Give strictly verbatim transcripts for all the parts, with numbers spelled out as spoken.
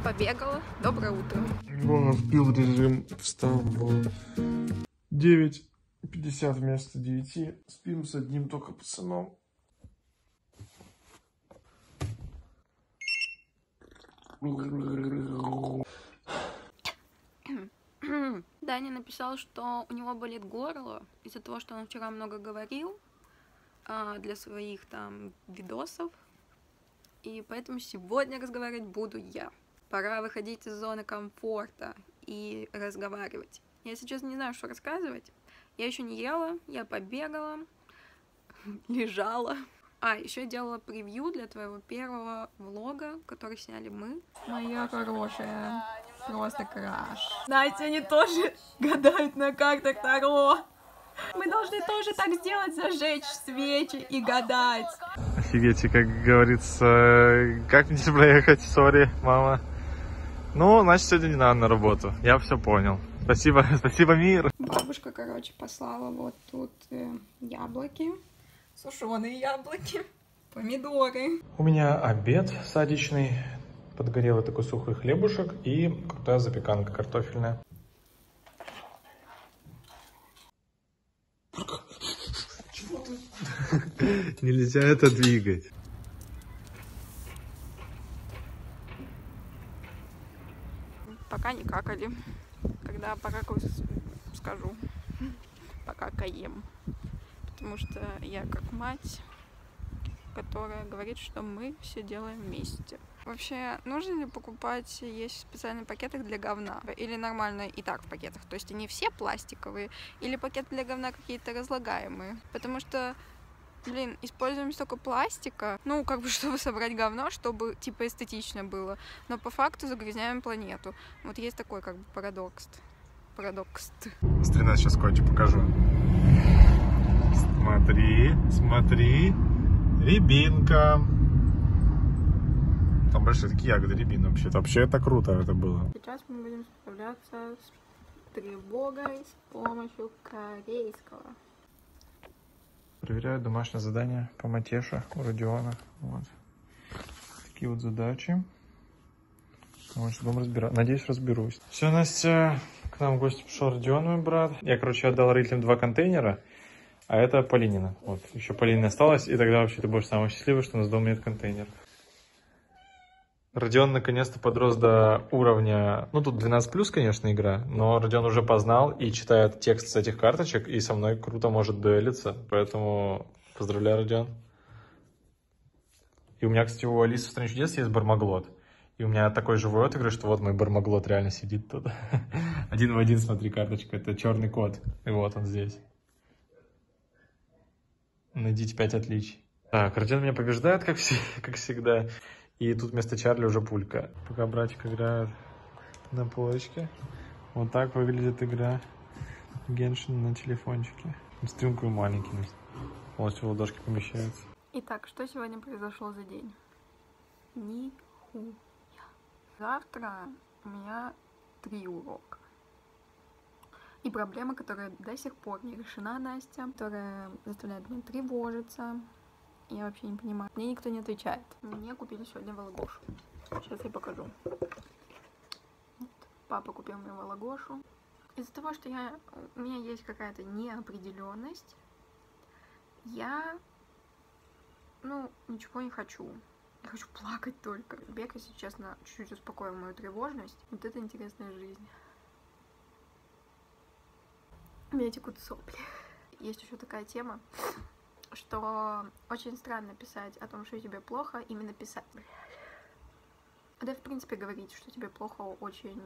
побегала. Доброе утро. Вон, вбил режим, встал в девять пятьдесят вместо девяти. Спим с одним только пацаном. Даня написал, что у него болит горло из-за того, что он вчера много говорил а, для своих там видосов. И поэтому сегодня разговаривать буду я. Пора выходить из зоны комфорта и разговаривать. Я сейчас не знаю, что рассказывать. Я еще не ела, я побегала, лежала. А, еще я делала превью для твоего первого влога, который сняли мы. Моя хорошая, просто краш. Настя, они тоже гадают на картах Таро. Мы должны тоже так сделать, зажечь свечи и гадать. Офигеть, как говорится, как мне проехать, сори, мама. Ну, значит, сегодня не надо на работу. Я все понял. Спасибо, спасибо, мир. Бабушка, короче, послала вот тут э, яблоки. Сушеные яблоки. Помидоры. У меня обед садичный. Подгорелый такой сухой хлебушек и крутая запеканка картофельная. Нельзя это двигать. Пока не какали. Когда покакаю, скажу. Пока каем. Потому что я как мать, которая говорит, что мы все делаем вместе. Вообще, нужно ли покупать, есть в специальных пакетах для говна? Или нормально и так в пакетах? То есть они все пластиковые? Или пакеты для говна какие-то разлагаемые? Потому что, блин, используем столько пластика, ну, как бы, чтобы собрать говно, чтобы, типа, эстетично было. Но по факту загрязняем планету. Вот есть такой, как бы, парадокс. Парадокс. Смотри, нас сейчас котик покажу. Смотри, смотри. Рябинка. Там большие такие ягоды рябины вообще-то. Вообще это круто это было. Сейчас мы будем справляться с тревогой с помощью корейского. Проверяю домашнее задание по матеше у Родиона. Вот. Такие вот задачи. Вот, будем разбирать. Надеюсь, разберусь. Все, Настя, к нам в гости пришел Родион, мой брат. Я, короче, отдал родителям два контейнера. А это Полинина. Вот, еще Полина осталась, и тогда вообще ты будешь самый счастливый, что у нас дома нет контейнер. Родион наконец-то подрос до уровня... Ну, тут двенадцать плюс, конечно, игра, но Родион уже познал и читает текст с этих карточек, и со мной круто может дуэлиться, поэтому поздравляю, Родион. И у меня, кстати, у Алисы в «Стране чудес» есть Бармаглот. И у меня такой живой отыгрыш, что вот мой Бармаглот реально сидит тут. Один в один, смотри, карточка, это черный кот, и вот он здесь. Найдите пять отличий. Так, Родион меня побеждает, как, как всегда. И тут вместо Чарли уже пулька. Пока братик играет на полочке. Вот так выглядит игра Геншин на телефончике. Стрим какой маленький. Полностью в ладошки помещается. Итак, что сегодня произошло за день? Нихуя. Завтра у меня три урока. И проблема, которая до сих пор не решена, Настя, которая заставляет меня тревожиться. Я вообще не понимаю. Мне никто не отвечает. Мне купили сегодня вологодшу. Сейчас я покажу. Вот. Папа купил мне вологодшу. Из-за того, что я, у меня есть какая-то неопределенность, я, ну, ничего не хочу. Я хочу плакать только. Бег, если честно, чуть-чуть успокоил мою тревожность. Вот это интересная жизнь. У меня текут сопли. Есть еще такая тема, что очень странно писать о том, что тебе плохо, именно писать. Да, в принципе, говорить, что тебе плохо, очень,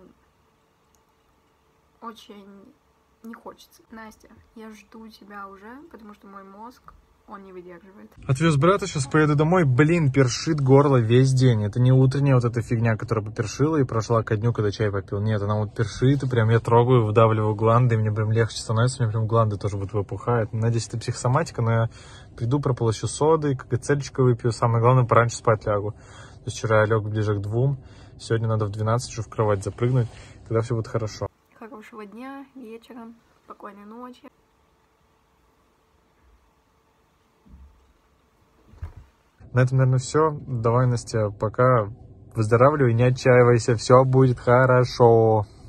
очень не хочется. Настя, я жду тебя уже, потому что мой мозг, он не выдерживает. Отвез брата, сейчас поеду домой. Блин, першит горло весь день. Это не утренняя вот эта фигня, которая попершила и прошла ко дню, когда чай попил. Нет, она вот першит, и прям я трогаю, вдавливаю гланды, и мне прям легче становится, мне прям гланды тоже вот выпухают. Надеюсь, это психосоматика, но я приду, прополощу соды, КГЦ-лечко выпью. Самое главное, пораньше спать лягу. То есть вчера я лег ближе к двум, сегодня надо в двенадцать уже в кровать запрыгнуть, тогда все будет хорошо. Хорошего дня, вечера, спокойной ночи. На этом, наверное, все. Давай, Настя, пока. Выздоравливай, не отчаивайся, все будет хорошо.